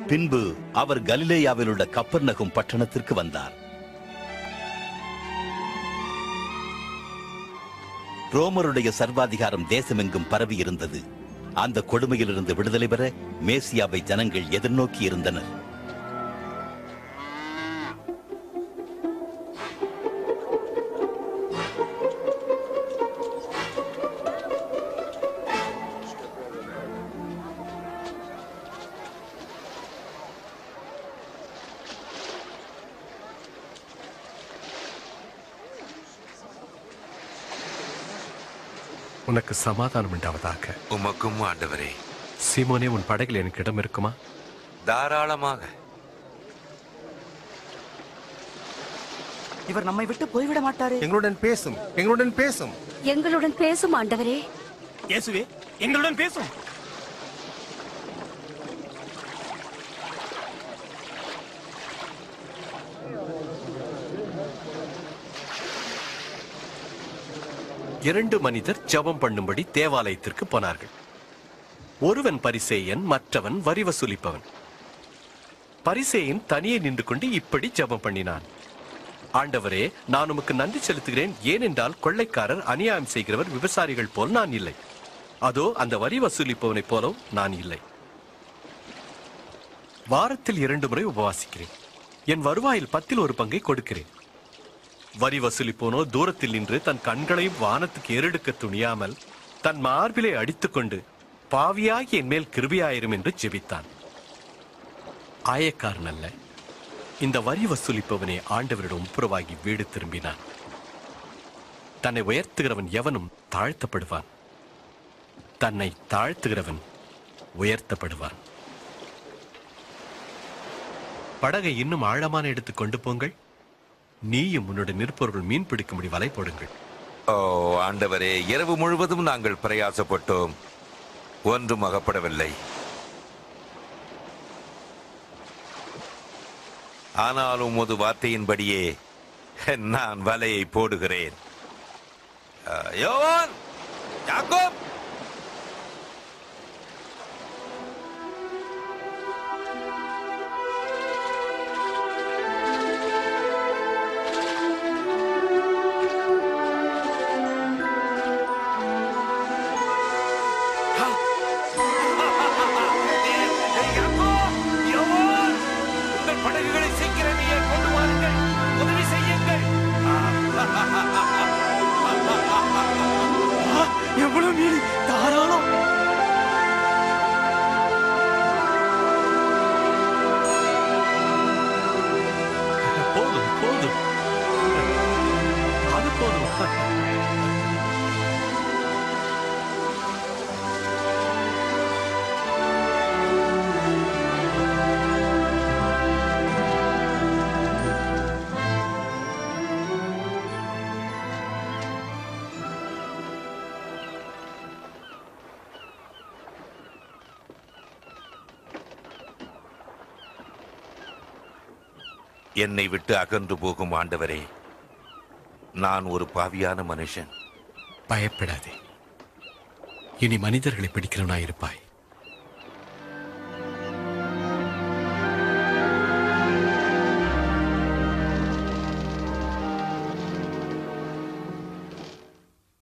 பின்பு அவர் கலிலேயாவில் உள்ள கப்பர்நகும் பட்டணத்திற்கு வந்தார். ரோமருடைய சர்வாதிகாரம் தேசமெங்கும் பரவி இருந்தது. அந்த கொடுமையிலிருந்து விடுதலை பெற மேசியாவை ஜனங்கள் எதிர்நோக்கி இருந்தனர். உனக்கு சமாதானம் உண்டாவதாக. உமக்கும் ஆண்டவரே. சீமோனே, உன் படகில் எனக்கு இடம் இருக்குமா? தாராளமாக. இவர் நம்மை விட்டு போய்விட மாட்டாரே. எங்களுடன் பேசும், எங்களுடன் பேசும், எங்களுடன் பேசும் ஆண்டவரே. இயேசுவே, எங்களுடன் பேசும். இரண்டு மனிதர் ஜெபம் பண்ணும்படி தேவாலயத்திற்கு போனார்கள். ஒருவன் பரிசேயன், மற்றவன் வரி வசூலிப்பவன். பரிசேயன் தனியே நின்று கொண்டு இப்படி ஜெபம் பண்ணினான்: ஆண்டவரே, நான் உமக்கு நன்றி செலுத்துகிறேன். ஏனென்றால் கொள்ளைக்காரர், அநியாயம் செய்கிறவர், விபசாரிகள் போல் நான் இல்லை. அதோ அந்த வரி வசூலிப்பவனைப் போலவும் நான் இல்லை. வாரத்தில் 2 முறை உபவாசிக்கிறேன். என் வருவாயில் 10% கொடுக்கிறேன். வரி வசூலிப்போனோ தூரத்தில் நின்று தன் கண்களையும் வானத்துக்கு ஏறெடுக்க துணியாமல் தன் மார்பிலை அடித்துக்கொண்டு, பாவியாகி என் மேல் கிருபையாயிரும் என்று ஜெபித்தான். ஆயக்காரன் அல்ல, இந்த வரி வசூலிப்பவனே ஆண்டவரிடம் ஒப்புரவாகி வீடு திரும்பினான். தன்னை உயர்த்துகிறவன் எவனும் தாழ்த்தப்படுவான், தன்னை தாழ்த்துகிறவன் உயர்த்தப்படுவான். படகை இன்னும் ஆழமான எடுத்துக் கொண்டு போங்கள். நீயும் உன்னுடைய நிற்பவர்கள் மீன் பிடிக்கும்படி வலை போடுங்கள். ஓ ஆண்டவரே, இரவு முழுவதும் நாங்கள் பிரயாசப்பட்டோம், ஒன்றும் அகப்படவில்லை. ஆனாலும் உமது வார்த்தையின்படியே நான் வலையை போடுகிறேன். யோவான், யாக்கோப், படகுகளை சீக்கிரமே கொண்டு வாருங்கள், உதவி செய்யுங்கள். எவ்வளவு மீன், தாராளம். போதும் போதும், அது போதும். என்னை விட்டு அகன்று போகும் ஆண்டவரே, நான் ஒரு பாவியான மனுஷன். பயப்படாதே, இனி மனிதர்களை பிடிக்கிறவனாயிருப்பாய்.